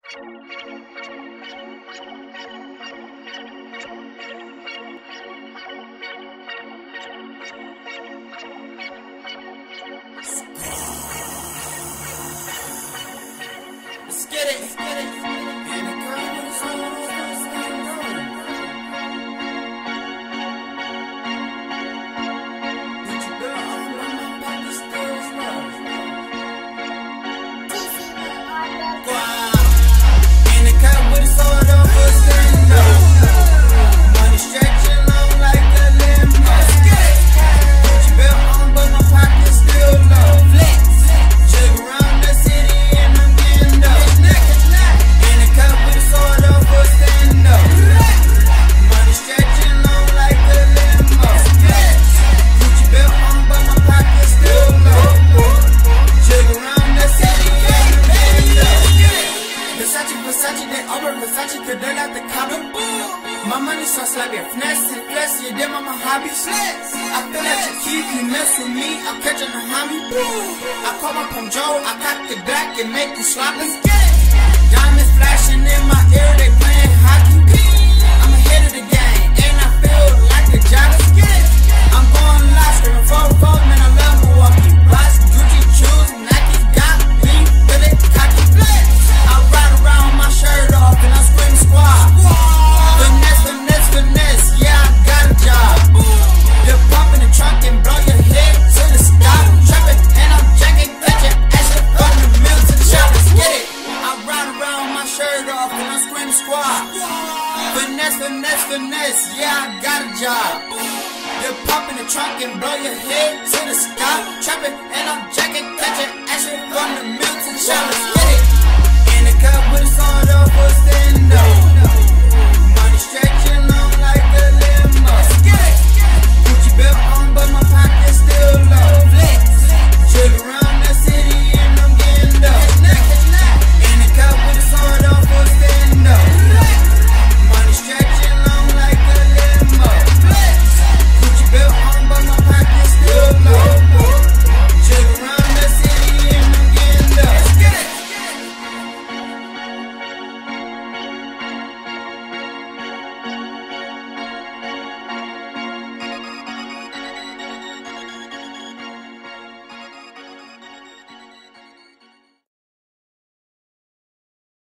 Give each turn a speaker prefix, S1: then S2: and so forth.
S1: Let's get it. Let's get it. And the girl is on. My money sauce like a finesse, you them on my hobby. I feel like you keep you mess with me, I'm catching a homie. I call my pump Joe, I cock the back and make you sloppy. Diamonds flashing in my ear, they playing hockey. I'm ahead of the game, and I feel like a jockey. I'm going live, screaming 4-4, man, I love Milwaukee. Watch Gucci shoes, Nike got me, feeling cocky. I ride around with my shirt off and I scream squad. Finesse, yeah, I got a job. You pop in the trunk and blow your head to the sky. Trapping and I'm jacking, catching action from the mill to the shop. Let's get it. I ride around with my shirt off and I scream squad. Finesse, yeah, I got a job. You pop in the trunk and blow your head to the sky. Trapping and I'm jacking, catching action from the mill to the shop. Let's get it.